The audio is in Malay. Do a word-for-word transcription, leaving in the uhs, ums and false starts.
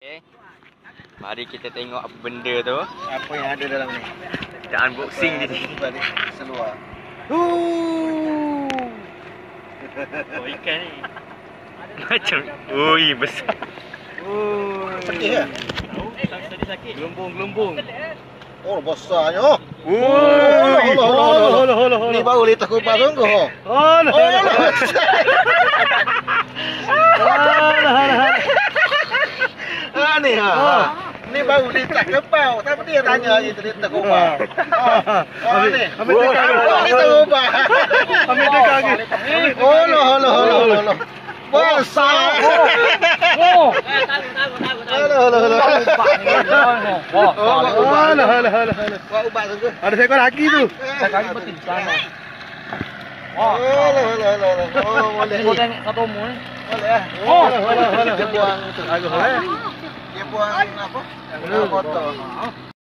Okay. Mari kita tengok apa benda tu. Apa yang ada dalam ni? Kita unboxing di sini. Balik seluar. Oh, ikan ni. Macam, ui besar. Oh, sakit ke? Tahu, tadi sakit. Gelombung-gelombung. Oh, besarnya. Ui. Ni baru letak kubah sungguh. Oh, Oh, Ah ni ha. Ni baru letak kebau. Tapi dia tanya je tu letak kubah. Ah ni. Ambil dekat aku. Letak kubah. Ambil dekat aku. Oh, loh, loh, loh, loh, loh. Besar. Oh. Loh, loh, loh. Wah, Oh, alah alah alah. buat ubat sungguh. Ada seekor lagi tu. Sekali betul sana. Oh, loh, loh, loh, loh. Oh, boleh ni. Tengok satu mu ni. Boleh ah. Oh, alah alah. Dia buang tu. Agak eh. Dia buang apa? Kotor.